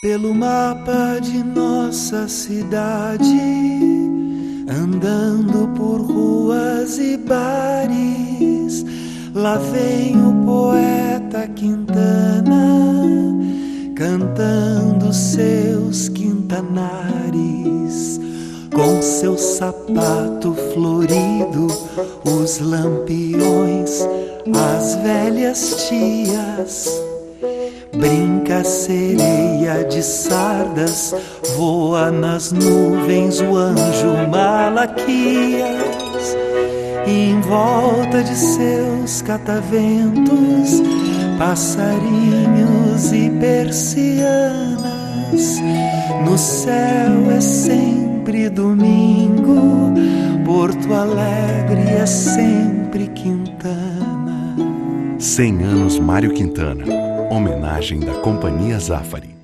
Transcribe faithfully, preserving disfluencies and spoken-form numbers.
pelo mapa de nossa cidade, andando por ruas e bares. Lá vem o poeta Quintana, cantando seus quintanares. Com seu sapato florido, os lampiões, as velhas tias. Brinca a sereia de sardas, voa nas nuvens o anjo Malaquias. E em volta de seus cataventos, passarinhos e persianas. No céu é sempre domingo, Porto Alegre é sempre Quintana. cem anos Mário Quintana. Homenagem da Companhia Zafari.